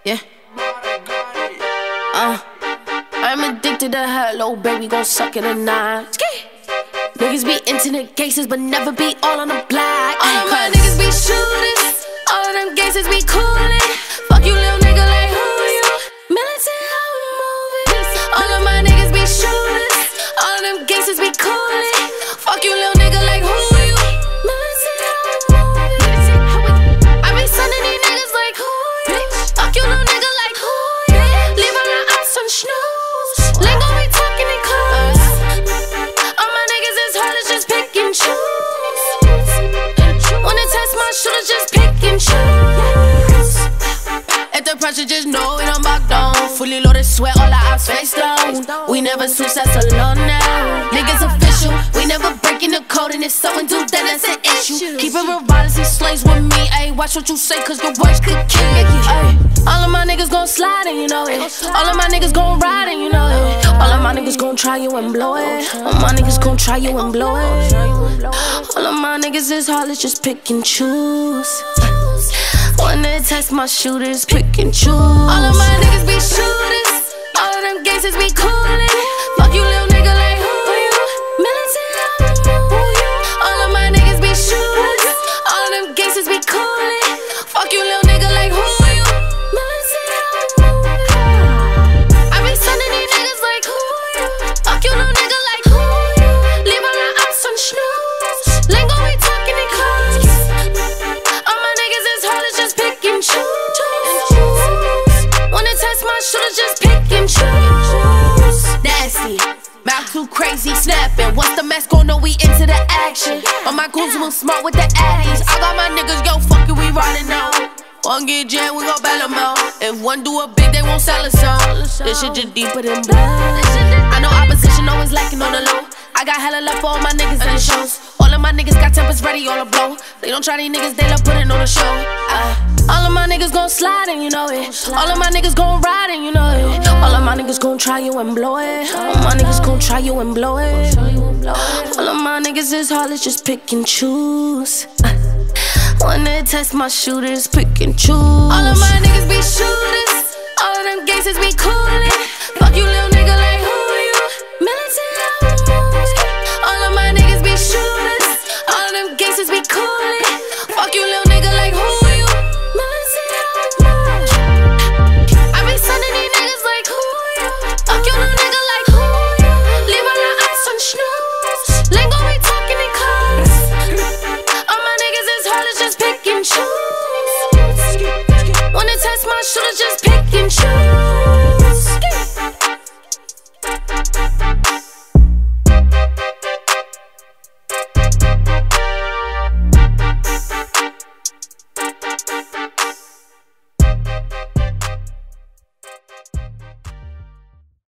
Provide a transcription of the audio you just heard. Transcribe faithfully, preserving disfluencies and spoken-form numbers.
Yeah. Uh, I'm addicted to hello, baby, gon' suck it a nine. Niggas be internet cases, but never be all on the block. All of my niggas be shooters, all of them gangsters be coolin'. Fuck you, little nigga, like who you? Militant, how we moving? All of my niggas be shooters, all of them gangsters be coolin'. Fuck you, little nigga, like who you? Militant, how we moving? I be sending these niggas like who you? Fuck you, little nigga, like who you? Leave all my ops on snooze. Lingo be talking in close. All my niggas is hard as just pick and choose. When they test my shooters, just pick and choose. At the pressure, just know it, I'm back down. Fully loaded, sweat, all our ops face down. We never switch, that's a law now. Niggas official, we never breaking the code. And if someone do, then that's an issue. Keeping real violence, these slaves with me. Ayy, watch what you say, cause your words could kill you. Ay, all of my niggas gon' slide and you know it. All of my niggas gon' ride and you know it. All of my niggas gon' try you and blow it. All my niggas gon' try you and blow it. All of my niggas is hard, let's just pick and choose. When they test my shooters, pick and choose. All of my niggas be shooters, all of them gangsters be coolin'. Fuck you, little nigga, like who you? Militant, how we moving? All of my niggas be shooters, all of them gangsters be coolin'. Fuck you, little nigga, like who you? Militant, how we moving? I be sending these niggas like who you? Fuck you, little nigga, like who you? Leave all my ops on snooze. Lingo be talking in close. All my niggas is hard as just pick and choose. When they test my shooters, just pick and choose. Nasty, mouth too crazy, snapping. Once the mask gon' know we into the action. But my goons move smart with the addies. I got my niggas, yo, fuck it, we riding now. One get jammed, we gon' bail them out. If one do a big, they won't sell us out. This shit just deeper than blood. I know opposition always lacking on the low. I got hella love for all my niggas in the shows. All of my niggas got tempers ready on the blow. They don't try these niggas, they love putting on the show. uh, All of my niggas gon' slide and you know it. All of my niggas gon' ride and you know it. All of my niggas gon' try you and blow it. All my niggas gon' try you and blow it. All of my niggas is hard, let's just pick and choose. uh, When they test my shooters, pick and choose. All of my niggas be shooters, all of them gangsters be coolin'. Fuck you, little nigga, like who you? Militant, how we moving? All of my niggas be shooters, all of them gangsters be coolin'. Fuck you, little nigga, like who you? Militant, how we moving? I be sending these niggas like who you? Fuck you, little nigga, like who you? Leave all our ops on snooze. Lingo be talking in close. All my niggas is hard, let's just pick and choose. When they test my shooters, just pick and choose.